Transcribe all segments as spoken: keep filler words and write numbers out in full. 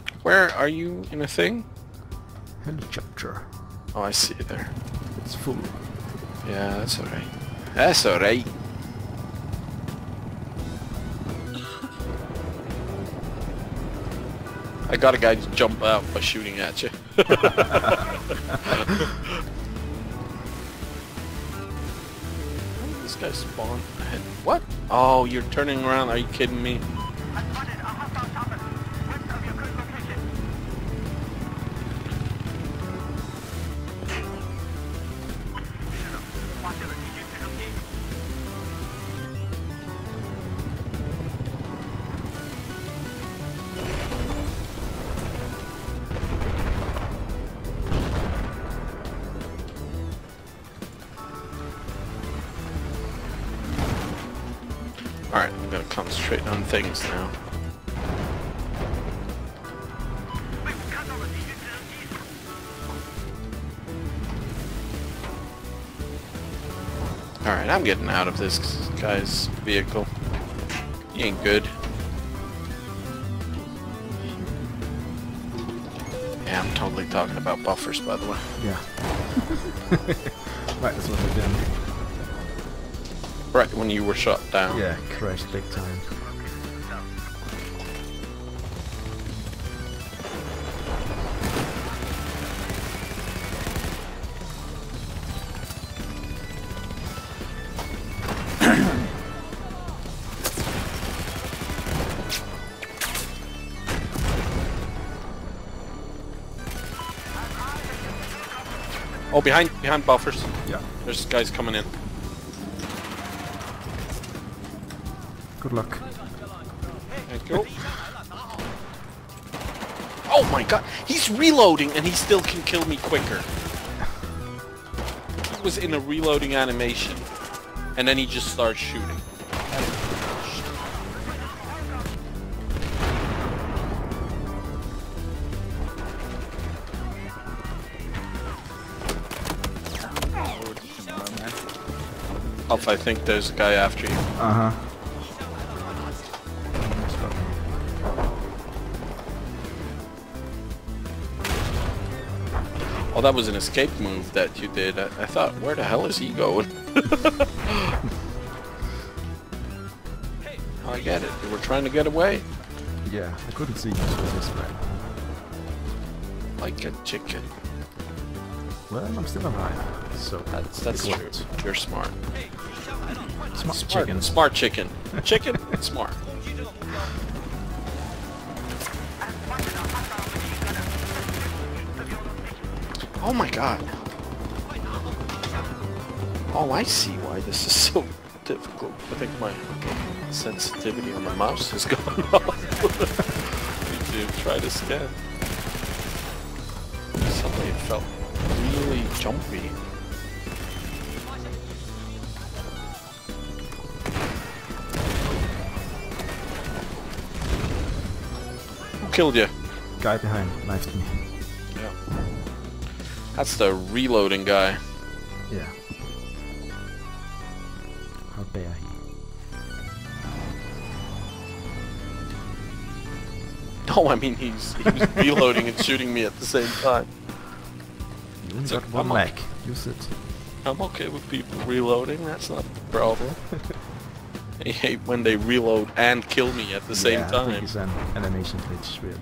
Where are you in a thing? Helicopter. Oh, I see it there. It's full. Yeah, that's alright. That's alright. I got a guy to jump out by shooting at you. This guy spawned ahead. What? Oh, you're turning around. Are you kidding me? Alright, I'm gonna concentrate on things now. Alright, I'm getting out of this guy's vehicle. He ain't good. Yeah, I'm totally talking about buffers, by the way. Yeah. Right, that's what I did. Right when you were shot down. Yeah, crashed big time. Oh, behind, behind buffers. Yeah. There's guys coming in. Good luck. Thank you. Oh my god, he's reloading and he still can kill me quicker. He was in a reloading animation and then he just starts shooting. Alpha, I think there's a guy after you. Uh-huh. Oh, that was an escape move that you did. I, I thought, where the hell is he going? Oh, I get it. You were trying to get away. Yeah, I couldn't see you through this way. Like a chicken. Well, I'm still alive, so That's, that's it true. worked. You're smart. Smart, Smart chicken. Smart chicken. Chicken, smart. Oh my god. Oh, I see why this is so difficult. I think my sensitivity on the mouse has gone off. Need to try to scan. Suddenly it felt really jumpy. Who killed you? Guy behind knifed me. Yeah. That's the reloading guy. Yeah. How dare he? No, I mean he's he was reloading and shooting me at the same time. You only So, got one I'm leg. Use it. I'm okay with people reloading, that's not the problem. I hate when they reload and kill me at the same yeah, I time. think it's an animation glitch, really.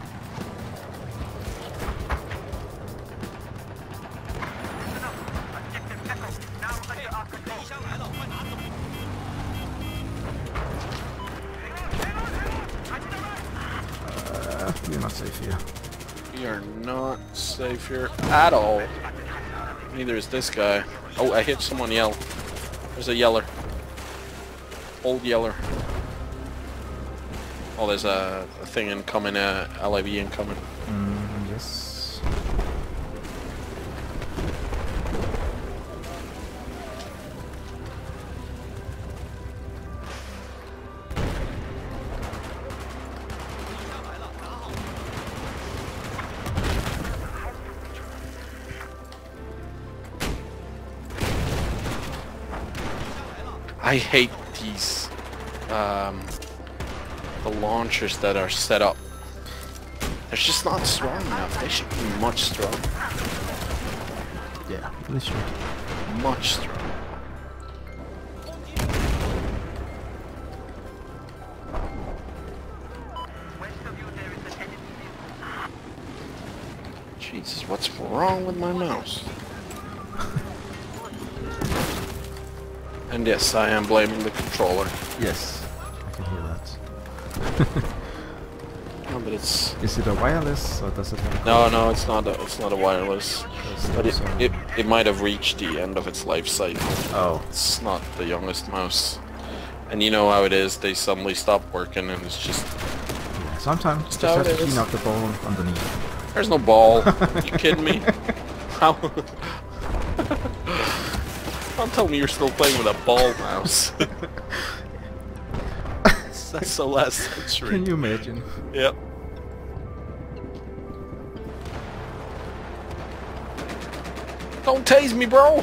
Uh, you're not safe here. We are not safe here at all. Neither is this guy. Oh, I hit someone yell. There's a yeller. Old yeller. Oh, there's a, a thing incoming, uh, L I V incoming. Mm, yes. I hate these, um, the launchers that are set up They're just not strong enough. They should be much stronger. Yeah, they should. Much stronger. Jesus, what's wrong with my mouse? And yes, I am blaming the controller. Yes, I can hear that. No, but it's... Is it a wireless or does it have a No, no, it's not a, it's not a wireless. Because But it, those are- it, it might have reached the end of its life cycle. Oh, It's not the youngest mouse. And you know how it is, they suddenly stop working and it's just... yeah. Sometimes Just just how have it to is. clean out the ball underneath. There's no ball. You kidding me? How? Don't tell me you're still playing with a ball mouse. That's so last century. Can you imagine? Yep. Don't tase me, bro!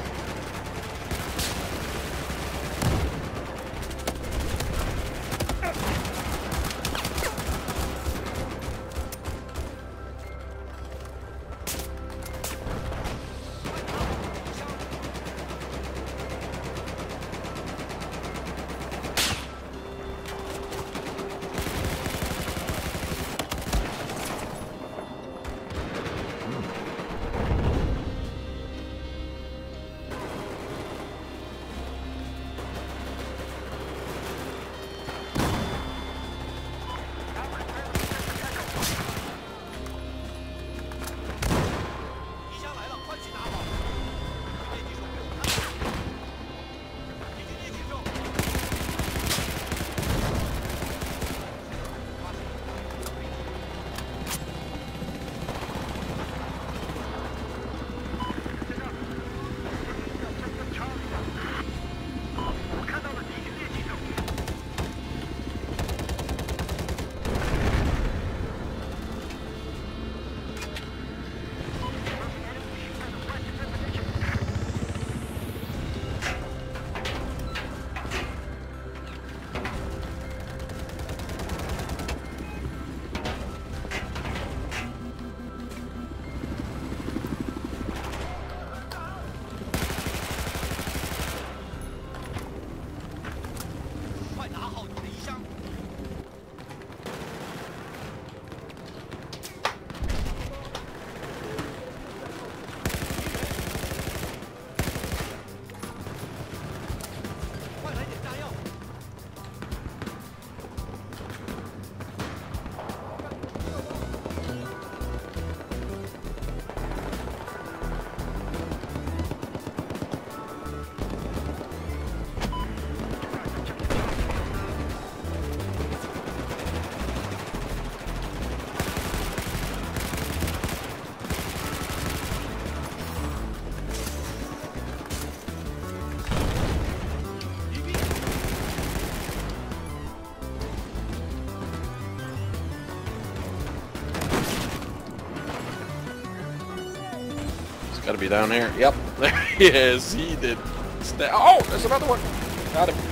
Gotta be down here. Yep, there he is. He did. Stay. Oh, there's another one. Got him.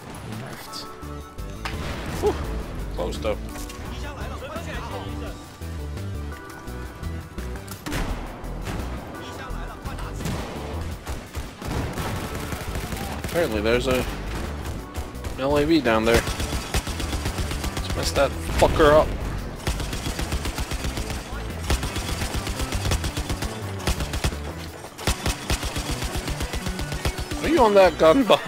Left. Whew. Close though. Apparently there's a L A V down there. Let's mess that fucker up. Are you on that gun buff?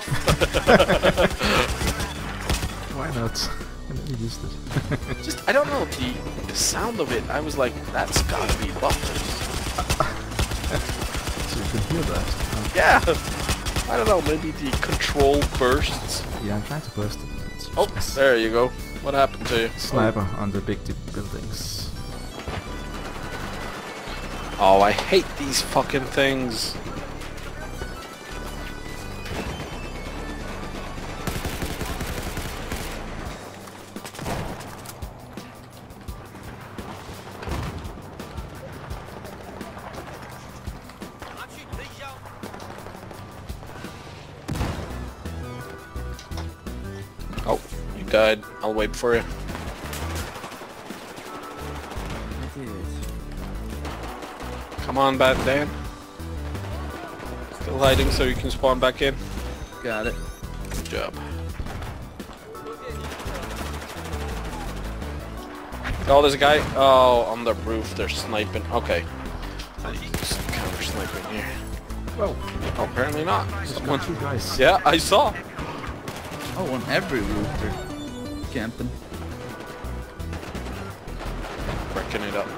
Why not? I never used it. Just, I don't know, the, the sound of it, I was like, that's gotta be buffers. So you can hear that. Um, Yeah! I don't know, maybe the control bursts. yeah, I'm trying to burst it. It's Oh, useless. there you go. What happened to you? Sniper on the big d- buildings. Oh, I hate these fucking things. Oh, you died. I'll wait for you. Come on back, Dan. Still hiding so you can spawn back in. Got it. Good job. Oh, there's a guy. Oh, on the roof. They're sniping. Okay. I use counter sniping here. Whoa. Oh, apparently not. Just Someone. got two guys. Yeah, I saw. Oh, on every roof they're camping. Breaking it up.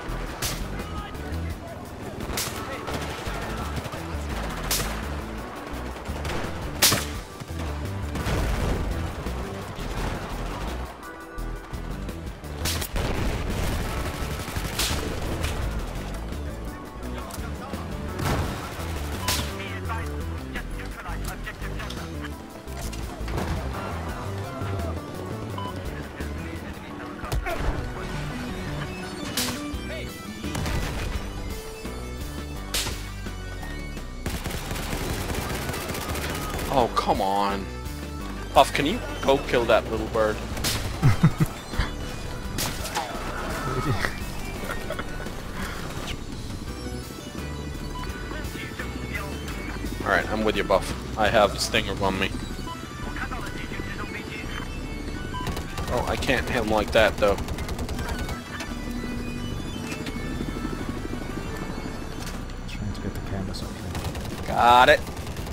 Oh, come on. Puff, can you go kill that little bird? Alright, I'm with you, Buff. I have a stinger on me. Oh, I can't hit him like that, though. Trying to get the canvas up there. Got it.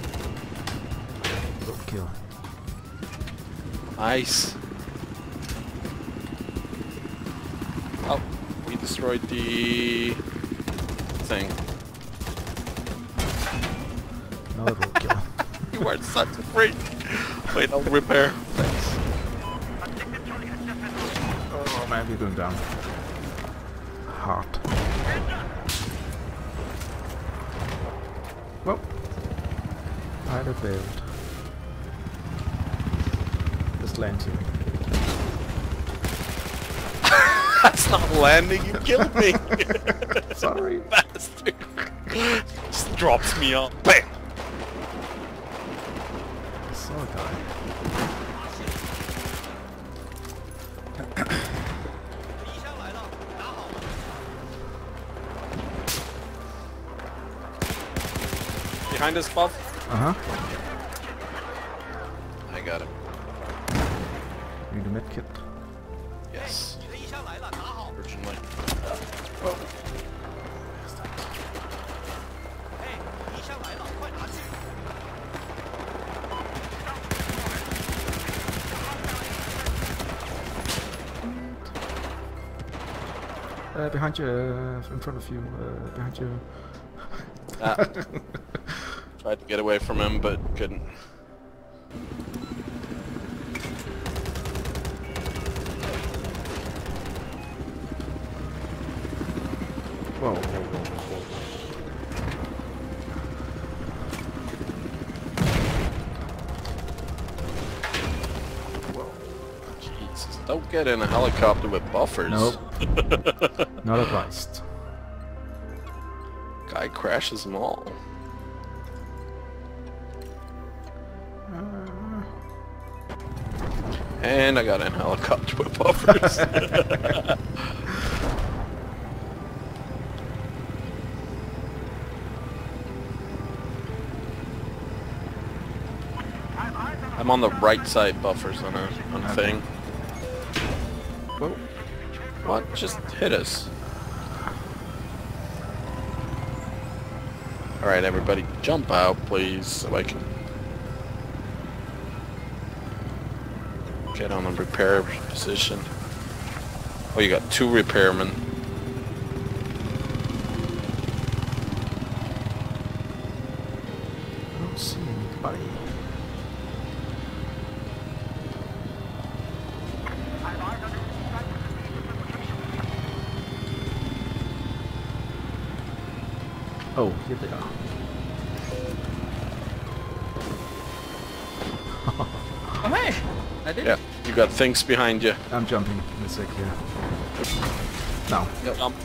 Good kill. Nice. Oh, we destroyed the thing. Another good kill. You are such a freak. Wait, I'll repair. Thanks. Oh man, we're going down. Hard. Well, I failed. Just land here. That's not landing, you killed me! Sorry. Bastard. Just drops me off. Bam! I saw a guy. Behind us, Buff? Uh huh. I got him. Need a med kit. Yes. Urgently. Uh, behind you, uh, in front of you, uh, behind you. Ah. Tried to get away from him, but couldn't. Whoa, whoa, whoa, whoa. Jesus, don't get in a helicopter with buffers. Nope. Not advised. Guy crashes them all. Uh, And I got in a helicopter with buffers. I'm on the right side buffers on a on a Okay. thing. Whoa. What? Just hit us. Alright, everybody, jump out, please, so I can get on a repair position. Oh, you got two repairmen. I don't see anybody. Oh, here they are. Oh hey! I did Yeah, it. you got things behind you. I'm jumping in a sec here. Now. Jump.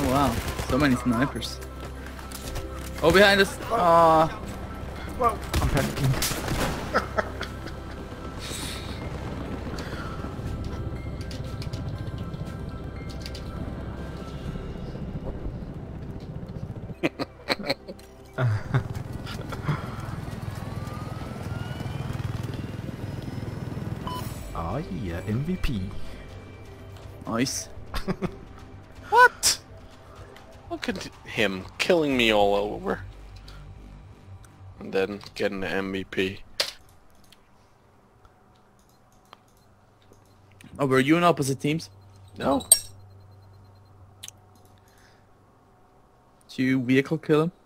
Oh wow, so many snipers. Oh, behind us! Ah, Whoa, I'm panicking. Oh yeah, M V P. nice. What? Look at him killing me all over. And then getting the M V P. Oh, were you in opposite teams? No. Did you vehicle kill him?